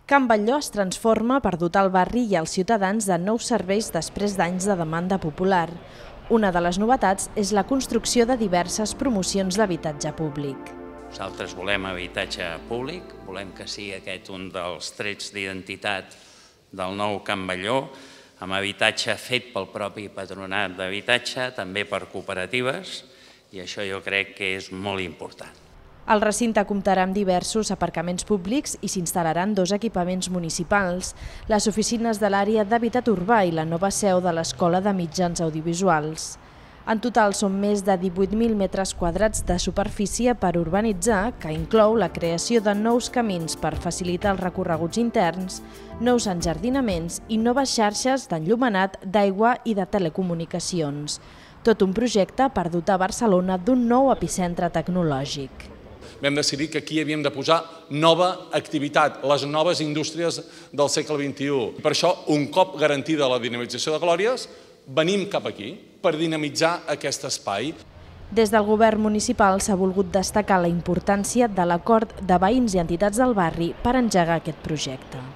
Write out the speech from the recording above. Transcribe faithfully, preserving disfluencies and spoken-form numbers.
Can Batlló es transforma per dotar el barri i els ciutadans de nous serveis després d'anys de demanda popular. Una de les novetats és la construcció de diverses promocions d'habitatge públic. Nosaltres volem habitatge públic, volem que sigui aquest un dels trets d'identitat del nou Can Batlló, amb habitatge fet pel propi patronat d'habitatge, també per cooperatives, i això jo crec que és molt important. El recinte comptarà amb diversos aparcaments públics i s'instal·laran dos equipaments municipals, les oficines de l'àrea d'habitat urbà i la nova seu de l'Escola de Mitjans Audiovisuals. En total són més de divuit mil metres quadrats de superfície per urbanitzar, que inclou la creació de nous camins per facilitar els recorreguts interns, nous enjardinaments i noves xarxes d'enllumenat, d'aigua i de telecomunicacions. Tot un projecte per dotar Barcelona d'un nou epicentre tecnològic. Vam decidir que aquí havíem de posar nova activitat, les noves indústries del segle vint-i-u. Per això, un cop garantida la dinamització de Glòries, venim cap aquí per dinamitzar aquest espai. Des del govern municipal s'ha volgut destacar la importància de l'acord de veïns i entitats del barri per engegar aquest projecte.